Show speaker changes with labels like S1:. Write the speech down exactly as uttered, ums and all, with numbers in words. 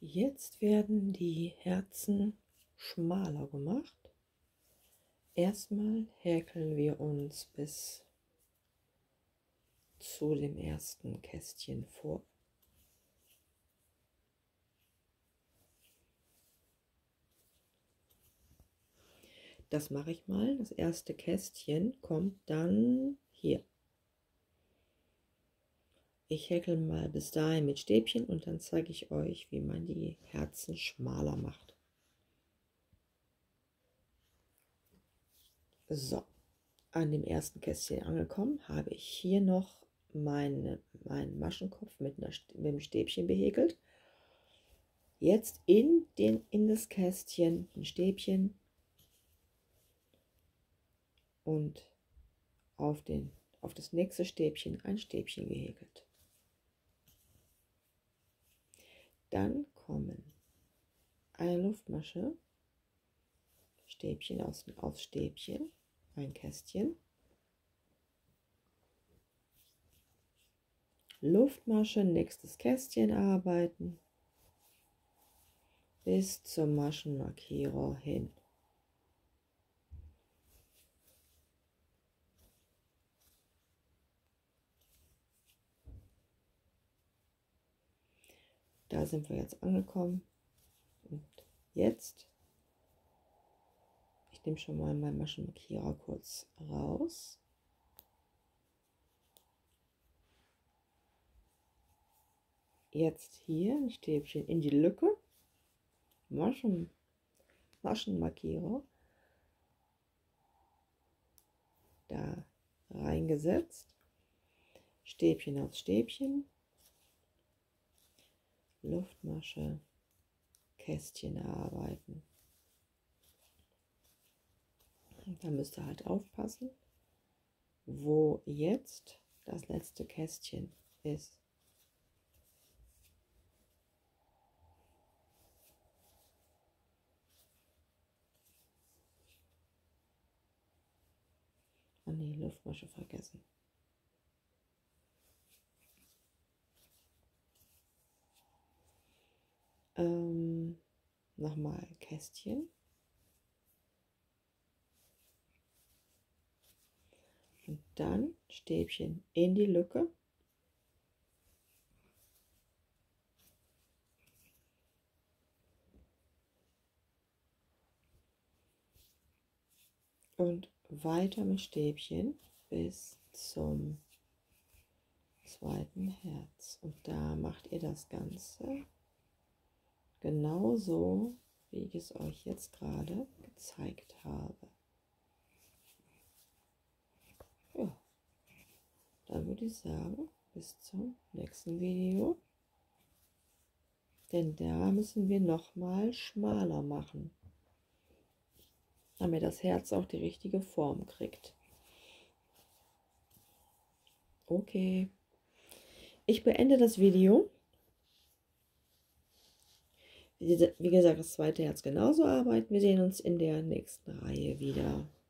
S1: Jetzt werden die Herzen schmaler gemacht. Erstmal häkeln wir uns bis zu dem ersten Kästchen vor. Das mache ich mal. Das erste Kästchen kommt dann hier. Ich häkel mal bis dahin mit Stäbchen und dann zeige ich euch, wie man die Herzen schmaler macht. So, an dem ersten Kästchen angekommen, habe ich hier noch meine, meinen Maschenkopf mit, einer, mit dem Stäbchen behäkelt. Jetzt in, den, in das Kästchen ein Stäbchen und auf, den, auf das nächste Stäbchen ein Stäbchen gehäkelt. Dann kommen eine Luftmasche, Stäbchen aus, aus Stäbchen, ein Kästchen, Luftmasche, nächstes Kästchen arbeiten, bis zum Maschenmarkierer hin. Da sind wir jetzt angekommen und jetzt, ich nehme schon mal meinen Maschenmarkierer kurz raus. Jetzt hier ein Stäbchen in die Lücke, Maschen, Maschenmarkierer, da reingesetzt, Stäbchen auf Stäbchen, Luftmasche, Kästchen erarbeiten. Da müsst ihr halt aufpassen, wo jetzt das letzte Kästchen ist. An die Luftmasche vergessen. Ähm, nochmal Kästchen. Und dann Stäbchen in die Lücke. Und weiter mit Stäbchen bis zum zweiten Herz. Und da macht ihr das Ganze genauso, wie ich es euch jetzt gerade gezeigt habe. Ja, dann würde ich sagen, bis zum nächsten Video. Denn da müssen wir noch mal schmaler machen, damit das Herz auch die richtige Form kriegt. Okay, ich beende das Video. Wie gesagt, das zweite Herz genauso arbeiten. Wir sehen uns in der nächsten Reihe wieder.